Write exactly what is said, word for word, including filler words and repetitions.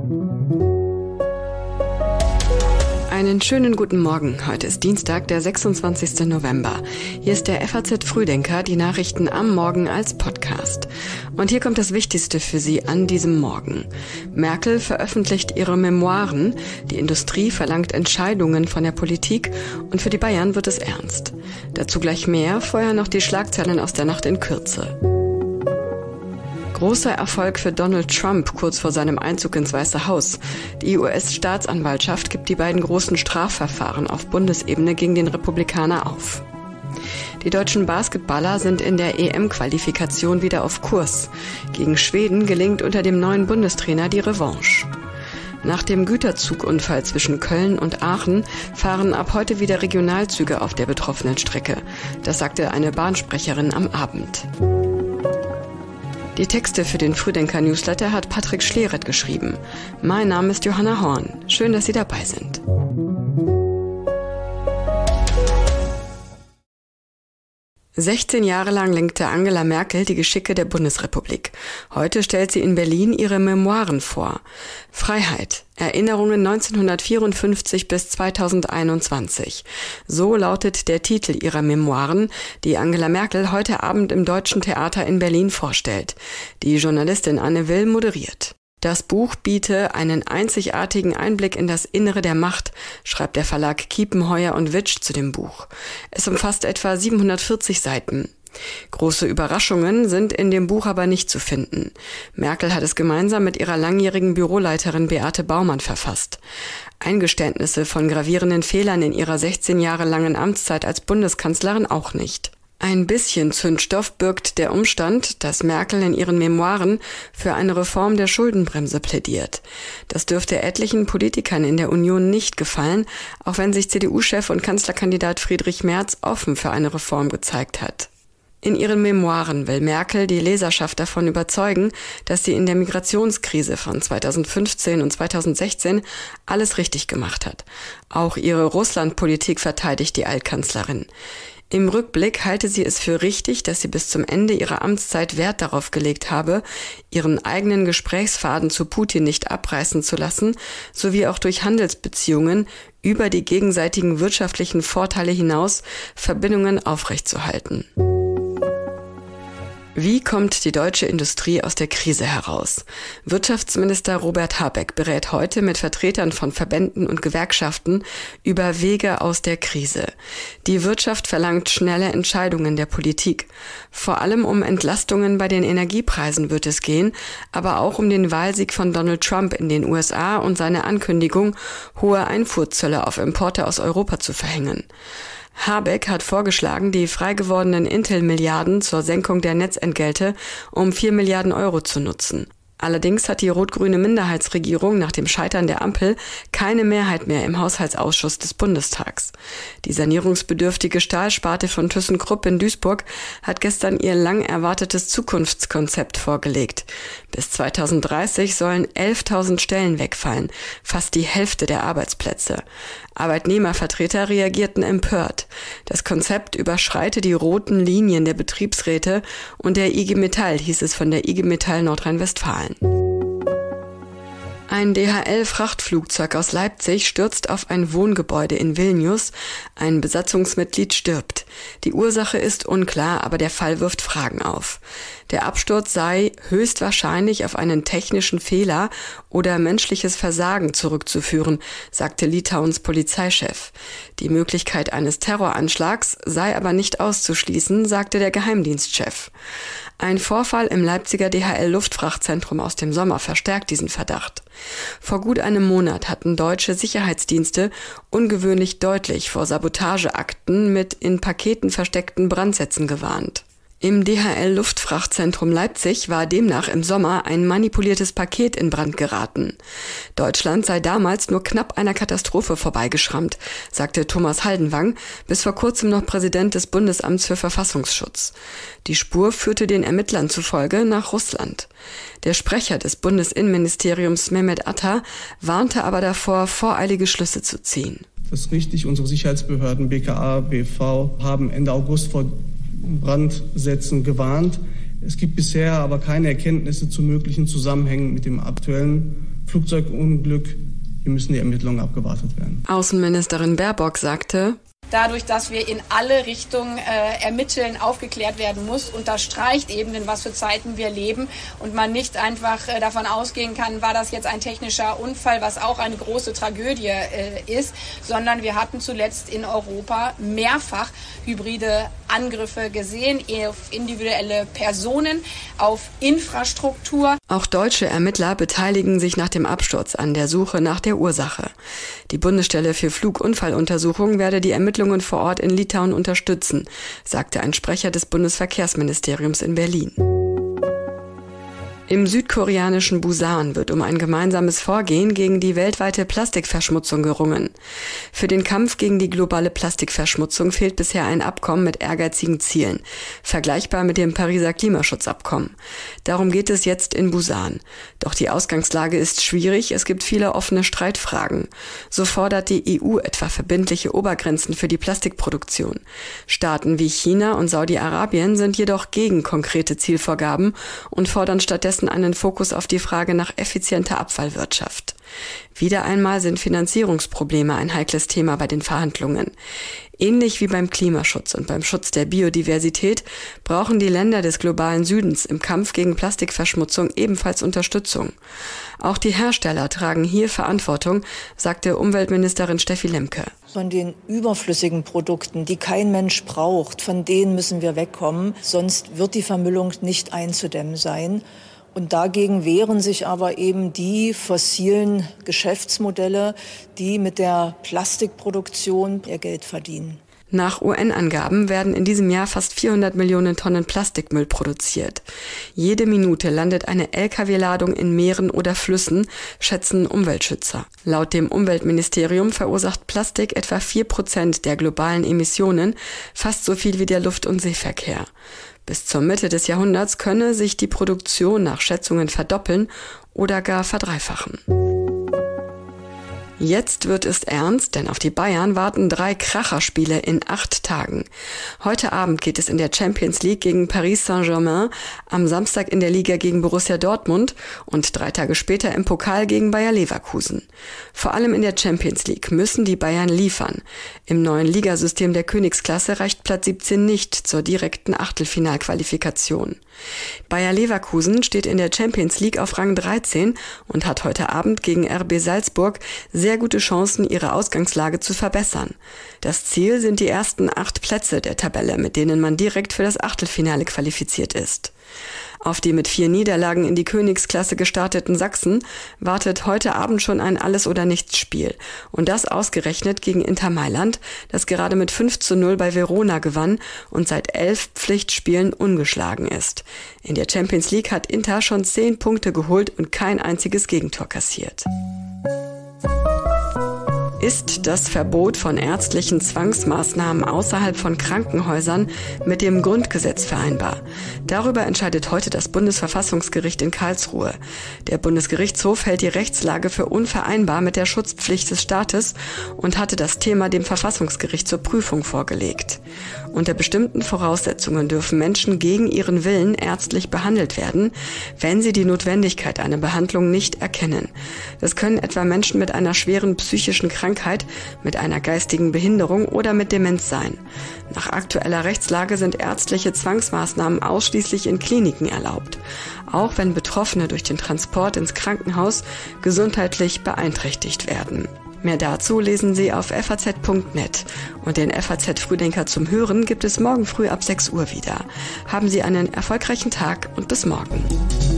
Einen schönen guten Morgen. Heute ist Dienstag, der sechsundzwanzigsten November. Hier ist der F A Z Frühdenker, die Nachrichten am Morgen als Podcast. Und hier kommt das Wichtigste für Sie an diesem Morgen. Merkel veröffentlicht ihre Memoiren, die Industrie verlangt Entscheidungen von der Politik und für die Bayern wird es ernst. Dazu gleich mehr, vorher noch die Schlagzeilen aus der Nacht in Kürze. Großer Erfolg für Donald Trump kurz vor seinem Einzug ins Weiße Haus. Die U S-Staatsanwaltschaft gibt die beiden großen Strafverfahren auf Bundesebene gegen den Republikaner auf. Die deutschen Basketballer sind in der E M-Qualifikation wieder auf Kurs. Gegen Schweden gelingt unter dem neuen Bundestrainer die Revanche. Nach dem Güterzugunfall zwischen Köln und Aachen fahren ab heute wieder Regionalzüge auf der betroffenen Strecke. Das sagte eine Bahnsprecherin am Abend. Die Texte für den Frühdenker-Newsletter hat Patrick Schleret geschrieben. Mein Name ist Johanna Horn. Schön, dass Sie dabei sind. sechzehn Jahre lang lenkte Angela Merkel die Geschicke der Bundesrepublik. Heute stellt sie in Berlin ihre Memoiren vor. Freiheit. Erinnerungen neunzehnhundertvierundfünfzig bis zweitausendeinundzwanzig. So lautet der Titel ihrer Memoiren, die Angela Merkel heute Abend im Deutschen Theater in Berlin vorstellt. Die Journalistin Anne Will moderiert. Das Buch biete einen einzigartigen Einblick in das Innere der Macht, schreibt der Verlag Kiepenheuer und Witsch zu dem Buch. Es umfasst etwa siebenhundertvierzig Seiten. Große Überraschungen sind in dem Buch aber nicht zu finden. Merkel hat es gemeinsam mit ihrer langjährigen Büroleiterin Beate Baumann verfasst. Eingeständnisse von gravierenden Fehlern in ihrer sechzehn Jahre langen Amtszeit als Bundeskanzlerin auch nicht. Ein bisschen Zündstoff birgt der Umstand, dass Merkel in ihren Memoiren für eine Reform der Schuldenbremse plädiert. Das dürfte etlichen Politikern in der Union nicht gefallen, auch wenn sich C D U-Chef und Kanzlerkandidat Friedrich Merz offen für eine Reform gezeigt hat. In ihren Memoiren will Merkel die Leserschaft davon überzeugen, dass sie in der Migrationskrise von zweitausendfünfzehn und zweitausendsechzehn alles richtig gemacht hat. Auch ihre Russlandpolitik verteidigt die Altkanzlerin. Im Rückblick halte sie es für richtig, dass sie bis zum Ende ihrer Amtszeit Wert darauf gelegt habe, ihren eigenen Gesprächsfaden zu Putin nicht abreißen zu lassen, sowie auch durch Handelsbeziehungen über die gegenseitigen wirtschaftlichen Vorteile hinaus Verbindungen aufrechtzuerhalten. Wie kommt die deutsche Industrie aus der Krise heraus? Wirtschaftsminister Robert Habeck berät heute mit Vertretern von Verbänden und Gewerkschaften über Wege aus der Krise. Die Wirtschaft verlangt schnelle Entscheidungen der Politik. Vor allem um Entlastungen bei den Energiepreisen wird es gehen, aber auch um den Wahlsieg von Donald Trump in den U S A und seine Ankündigung, hohe Einfuhrzölle auf Importe aus Europa zu verhängen. Habeck hat vorgeschlagen, die frei gewordenen Intel-Milliarden zur Senkung der Netzentgelte um vier Milliarden Euro zu nutzen. Allerdings hat die rot-grüne Minderheitsregierung nach dem Scheitern der Ampel keine Mehrheit mehr im Haushaltsausschuss des Bundestags. Die sanierungsbedürftige Stahlsparte von ThyssenKrupp in Duisburg hat gestern ihr lang erwartetes Zukunftskonzept vorgelegt. Bis zweitausenddreißig sollen elftausend Stellen wegfallen, fast die Hälfte der Arbeitsplätze. Arbeitnehmervertreter reagierten empört. Das Konzept überschreite die roten Linien der Betriebsräte und der I G Metall, hieß es von der I G Metall Nordrhein-Westfalen. Ein D H L-Frachtflugzeug aus Leipzig stürzt auf ein Wohngebäude in Vilnius. Ein Besatzungsmitglied stirbt. Die Ursache ist unklar, aber der Fall wirft Fragen auf. Der Absturz sei höchstwahrscheinlich auf einen technischen Fehler oder menschliches Versagen zurückzuführen, sagte Litauens Polizeichef. Die Möglichkeit eines Terroranschlags sei aber nicht auszuschließen, sagte der Geheimdienstchef. Ein Vorfall im Leipziger D H L-Luftfrachtzentrum aus dem Sommer verstärkt diesen Verdacht. Vor gut einem Monat hatten deutsche Sicherheitsdienste ungewöhnlich deutlich vor Sabotageakten mit in Paketen versteckten Brandsätzen gewarnt. Im D H L-Luftfrachtzentrum Leipzig war demnach im Sommer ein manipuliertes Paket in Brand geraten. Deutschland sei damals nur knapp einer Katastrophe vorbeigeschrammt, sagte Thomas Haldenwang, bis vor kurzem noch Präsident des Bundesamts für Verfassungsschutz. Die Spur führte den Ermittlern zufolge nach Russland. Der Sprecher des Bundesinnenministeriums Mehmet Atta warnte aber davor, voreilige Schlüsse zu ziehen. Das ist richtig, unsere Sicherheitsbehörden B K A, B V haben Ende August vor Brandsätzen gewarnt. Es gibt bisher aber keine Erkenntnisse zu möglichen Zusammenhängen mit dem aktuellen Flugzeugunglück. Hier müssen die Ermittlungen abgewartet werden. Außenministerin Baerbock sagte: Dadurch, dass wir in alle Richtungen äh, ermitteln, aufgeklärt werden muss, unterstreicht eben, in was für Zeiten wir leben und man nicht einfach äh, davon ausgehen kann, war das jetzt ein technischer Unfall, was auch eine große Tragödie äh, ist, sondern wir hatten zuletzt in Europa mehrfach hybride Angriffe gesehen, auf individuelle Personen, auf Infrastruktur. Auch deutsche Ermittler beteiligen sich nach dem Absturz an der Suche nach der Ursache. Die Bundesstelle für Flugunfalluntersuchung werde die Ermittlungen vor Ort in Litauen unterstützen, sagte ein Sprecher des Bundesverkehrsministeriums in Berlin. Im südkoreanischen Busan wird um ein gemeinsames Vorgehen gegen die weltweite Plastikverschmutzung gerungen. Für den Kampf gegen die globale Plastikverschmutzung fehlt bisher ein Abkommen mit ehrgeizigen Zielen, vergleichbar mit dem Pariser Klimaschutzabkommen. Darum geht es jetzt in Busan. Doch die Ausgangslage ist schwierig, es gibt viele offene Streitfragen. So fordert die E U etwa verbindliche Obergrenzen für die Plastikproduktion. Staaten wie China und Saudi-Arabien sind jedoch gegen konkrete Zielvorgaben und fordern stattdessen einen Fokus auf die Frage nach effizienter Abfallwirtschaft. Wieder einmal sind Finanzierungsprobleme ein heikles Thema bei den Verhandlungen. Ähnlich wie beim Klimaschutz und beim Schutz der Biodiversität brauchen die Länder des globalen Südens im Kampf gegen Plastikverschmutzung ebenfalls Unterstützung. Auch die Hersteller tragen hier Verantwortung, sagte Umweltministerin Steffi Lemke. Von den überflüssigen Produkten, die kein Mensch braucht, von denen müssen wir wegkommen, sonst wird die Vermüllung nicht einzudämmen sein. Und dagegen wehren sich aber eben die fossilen Geschäftsmodelle, die mit der Plastikproduktion ihr Geld verdienen. Nach U N-Angaben werden in diesem Jahr fast vierhundert Millionen Tonnen Plastikmüll produziert. Jede Minute landet eine L K W-Ladung in Meeren oder Flüssen, schätzen Umweltschützer. Laut dem Umweltministerium verursacht Plastik etwa vier Prozent der globalen Emissionen, fast so viel wie der Luft- und Seeverkehr. Bis zur Mitte des Jahrhunderts könne sich die Produktion nach Schätzungen verdoppeln oder gar verdreifachen. Jetzt wird es ernst, denn auf die Bayern warten drei Kracherspiele in acht Tagen. Heute Abend geht es in der Champions League gegen Paris Saint-Germain, am Samstag in der Liga gegen Borussia Dortmund und drei Tage später im Pokal gegen Bayer Leverkusen. Vor allem in der Champions League müssen die Bayern liefern. Im neuen Ligasystem der Königsklasse reicht Platz siebzehn nicht zur direkten Achtelfinalqualifikation. Bayer Leverkusen steht in der Champions League auf Rang dreizehn und hat heute Abend gegen R B Salzburg sehr gute Chancen, ihre Ausgangslage zu verbessern. Das Ziel sind die ersten acht Plätze der Tabelle, mit denen man direkt für das Achtelfinale qualifiziert ist. Auf die mit vier Niederlagen in die Königsklasse gestarteten Sachsen wartet heute Abend schon ein Alles-oder-Nichts-Spiel. Und das ausgerechnet gegen Inter Mailand, das gerade mit fünf zu null bei Verona gewann und seit elf Pflichtspielen ungeschlagen ist. In der Champions League hat Inter schon zehn Punkte geholt und kein einziges Gegentor kassiert. Ist das Verbot von ärztlichen Zwangsmaßnahmen außerhalb von Krankenhäusern mit dem Grundgesetz vereinbar? Darüber entscheidet heute das Bundesverfassungsgericht in Karlsruhe. Der Bundesgerichtshof hält die Rechtslage für unvereinbar mit der Schutzpflicht des Staates und hatte das Thema dem Verfassungsgericht zur Prüfung vorgelegt. Unter bestimmten Voraussetzungen dürfen Menschen gegen ihren Willen ärztlich behandelt werden, wenn sie die Notwendigkeit einer Behandlung nicht erkennen. Das können etwa Menschen mit einer schweren psychischen Krankheit, mit einer geistigen Behinderung oder mit Demenz sein. Nach aktueller Rechtslage sind ärztliche Zwangsmaßnahmen ausschließlich in Kliniken erlaubt, auch wenn Betroffene durch den Transport ins Krankenhaus gesundheitlich beeinträchtigt werden. Mehr dazu lesen Sie auf f a z punkt net und den F A Z Frühdenker zum Hören gibt es morgen früh ab sechs Uhr wieder. Haben Sie einen erfolgreichen Tag und bis morgen.